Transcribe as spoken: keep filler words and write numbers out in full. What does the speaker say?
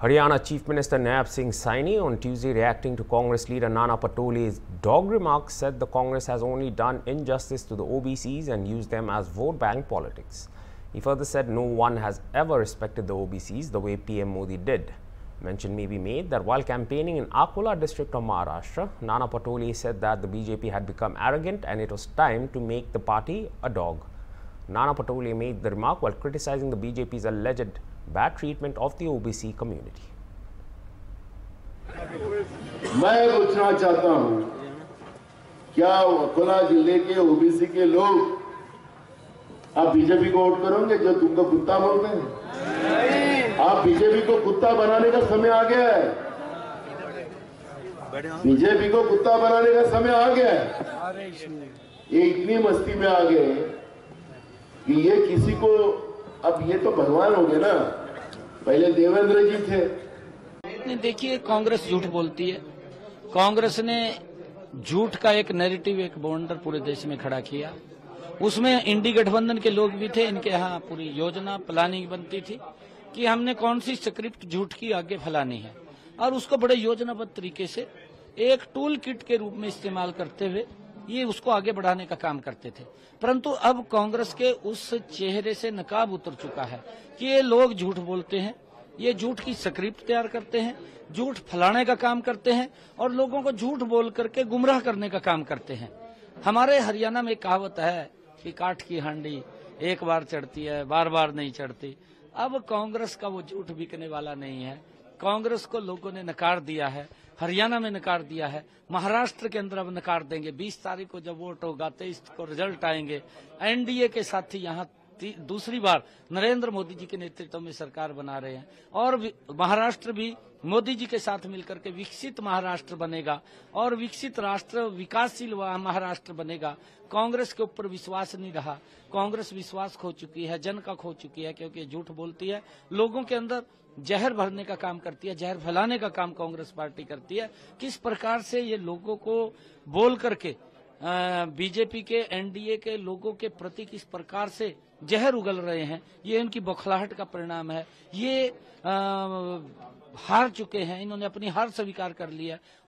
Haryana Chief Minister Nayaab Singh Saini on Tuesday, reacting to Congress leader Nana Patole's dog remarks, said the Congress has only done injustice to the O B Cs and used them as vote bank politics. He further said no one has ever respected the O B Cs the way P M Modi did. Mention may be made that while campaigning in Akola district of Maharashtra, Nana Patole said that the B J P had become arrogant and it was time to make the party a dog. Nana Patole made the remark while criticizing the B J P's alleged bad treatment of the O B C community. मैं पूछना चाहता हूं, क्या अकोला जिले के OBC के लोग आप बीजेपी को वोट करोगे जो तुमको कुत्ता बोलते हैं? आप बीजेपी को कुत्ता बनाने का समय आ गया है। बीजेपी को कुत्ता बनाने का समय आ गया है। ये इतनी मस्ती में आ गए कि ये किसी को, अब ये तो भगवान हो गए ना, पहले देवेंद्र जी थे। नहीं, देखिए, कांग्रेस झूठ बोलती है। कांग्रेस ने झूठ का एक नैरेटिव, एक बॉन्डर पूरे देश में खड़ा किया। उसमें इंडी गठबंधन के लोग भी थे। इनके यहाँ पूरी योजना प्लानिंग बनती थी कि हमने कौन सी स्क्रिप्ट झूठ की आगे फैलानी है, और उसको बड़े योजनाबद्ध तरीके से एक टूल किट के रूप में इस्तेमाल करते हुए ये उसको आगे बढ़ाने का काम करते थे। परंतु अब कांग्रेस के उस चेहरे से नकाब उतर चुका है कि ये लोग झूठ बोलते हैं, ये झूठ की स्क्रिप्ट तैयार करते हैं, झूठ फैलाने का काम करते हैं और लोगों को झूठ बोल करके गुमराह करने का काम करते हैं। हमारे हरियाणा में कहावत है कि काठ की हांडी एक बार चढ़ती है, बार बार नहीं चढ़ती। अब कांग्रेस का वो झूठ बिकने वाला नहीं है। कांग्रेस को लोगों ने नकार दिया है, हरियाणा में नकार दिया है, महाराष्ट्र के अंदर अब नकार देंगे। बीस तारीख को जब वोट होगा, तेईस को रिजल्ट आएंगे, एनडीए के साथी यहाँ दूसरी बार नरेंद्र मोदी जी के नेतृत्व में सरकार बना रहे हैं और महाराष्ट्र भी मोदी जी के साथ मिलकर के विकसित महाराष्ट्र बनेगा और विकसित राष्ट्र, विकासशील महाराष्ट्र बनेगा। कांग्रेस के ऊपर विश्वास नहीं रहा, कांग्रेस विश्वास खो चुकी है, जन का खो चुकी है, क्योंकि झूठ बोलती है, लोगों के अंदर जहर भरने का काम करती है, जहर फैलाने का काम कांग्रेस पार्टी करती है। किस प्रकार से ये लोगों को बोल करके बीजेपी के, एनडीए के लोगों के प्रति किस प्रकार से जहर उगल रहे हैं, ये इनकी बौखलाहट का परिणाम है। ये आ, हार चुके हैं, इन्होंने अपनी हार स्वीकार कर लिया